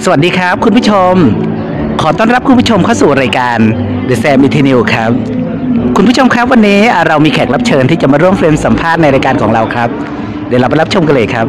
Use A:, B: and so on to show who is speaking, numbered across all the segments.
A: สวัสดีครับคุณผู้ชมขอต้อนรับคุณผู้ชมเข้าสู่รายการ The Sam Interview ครับคุณผู้ชมครับวันนี้เรามีแขกรับเชิญที่จะมาร่วมเฟรมสัมภาษณ์ในรายการของเราครับเดี๋ยวเราไปรับชมกันเลยครับ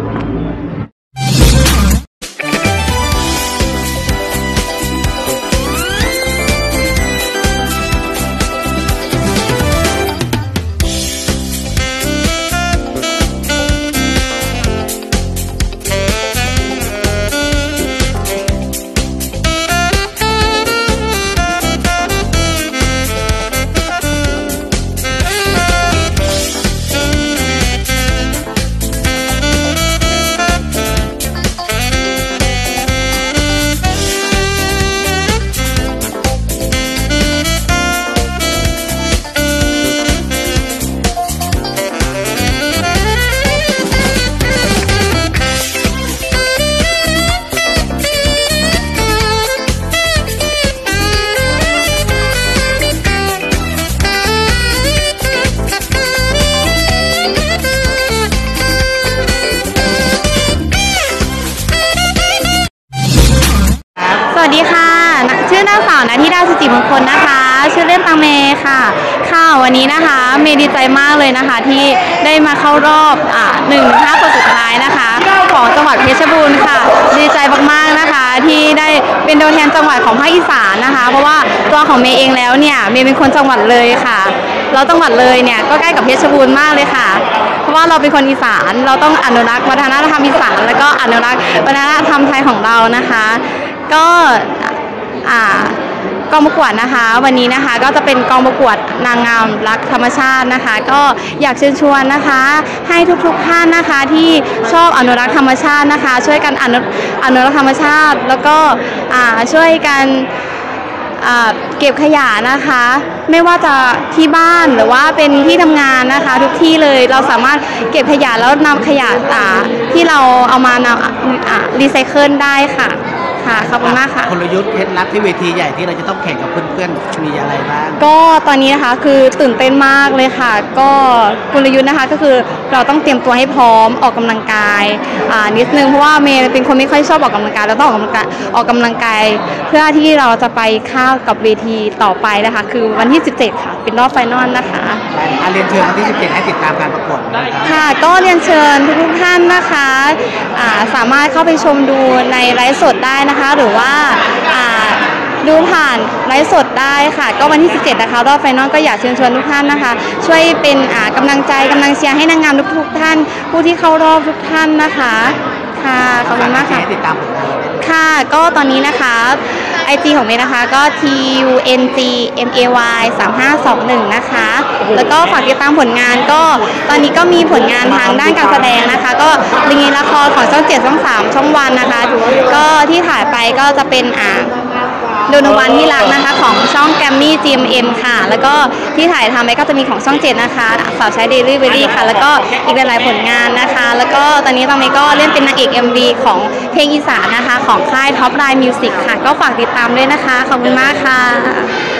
B: สวัสดีค่ะชื่อนางสาวณธิดาสุจิมงคลนะคะชื่อเล่นตังเมค่ะวันนี้นะคะเมย์ดีใจมากเลยนะคะที่ได้มาเข้ารอบ1-5 คนสุดท้ายนะคะของจังหวัดเพชรบูรณ์ค่ะดีใจมากๆนะคะที่ได้เป็นตัวแทนจังหวัดของภาคอีสานนะคะเพราะว่าตัวของเมย์เองแล้วเนี่ยเมย์เป็นคนจังหวัดเลยค่ะแล้วจังหวัดเลยเนี่ยก็ใกล้กับเพชรบูรณ์มากเลยค่ะเพราะว่าเราเป็นคนอีสานเราต้องอนุรักษ์วัฒนธรรมอีสานแล้วก็อนุรักษ์วัฒนธรรมไทยของเรานะคะก็กองประกวดนะคะวันนี้นะคะก็จะเป็นกองประกวดนางงามรักธรรมชาตินะคะก็อยากเชิญชวนนะคะให้ทุกท่านนะคะที่ชอบอนุรักษ์ธรรมชาตินะคะช่วยกันอนุรักษ์ธรรมชาติแล้วก็ช่วยกันเก็บขยะนะคะไม่ว่าจะที่บ้านหรือว่าเป็นที่ทำงานนะคะทุกที่เลยเราสามารถเก็บขยะแล้วนำขยะที่เราเอามารีไซเคิลได้ค่ะขอบคุณมากค่ะ
A: กลยุทธ์เคล็ดลับที่เวทีใหญ่ที่เราจะต้องแข่งกับเพื่อนๆมีอะไรบ้าง
B: ก็ตอนนี้นะคะคือตื่นเต้นมากเลยค่ะก็กลยุทธ์นะคะก็คือเราต้องเตรียมตัวให้พร้อมออกกำลังกายนิดนึงเพราะว่าเมย์เป็นคนไม่ค่อยชอบออกกำลังกายเราต้องออกกำลังกายเพื่อที่เราจะไปเข้ากับเวทีต่อไปนะคะคือวันที่17ค่ะเป็นรอบไฟนอลนะคะ
A: เรียนเชิญวันที่17ให้ติดตามการประกวด
B: ค่ะก็เรียนเชิญทุกท่านนะคะสามารถเข้าไปชมดูในไลฟ์สดได้นะคะหรือว่าดูผ่านไลฟ์สดได้ค่ะก็วันที่17นะคะรอบไฟนอลก็อยากเชิญชวนทุกท่านนะคะช่วยเป็นกำลังใจกำลังเชียร์ให้นางงามทุกท่านผู้ที่เข้ารอบทุกท่านนะคะค่ะขอบคุณมากค่ะ
A: ติดตามผลงาน
B: ค่ะก็ตอนนี้นะคะ IG ของเมย์นะคะก็ TUNGMAY3521 นะคะแล้วก็ฝากติดตามผลงานก็ตอนนี้ก็มีผลงานทางด้านการแสดงนะคะก็รีมีละครของช่อง7ช่อง3ช่องวันนะคะก็ที่ถ่ายไปก็จะเป็นโดนวันที่รักนะคะของช่องแกรมมี่ GMM ค่ะแล้วก็ที่ถ่ายทำไปก็จะมีของช่อง7นะคะสาวใช้เดลี่เวลี่ค่ะแล้วก็อีกหลายๆผลงานนะคะแล้วก็ตอนนี้ตองเมย์ก็เล่นเป็นนางเอก MV ของเพลงอีสานนะคะของค่ายท็อปไลน์มิวสิกค่ะก็ฝากติดตามด้วยนะคะขอบคุณมากค่ะ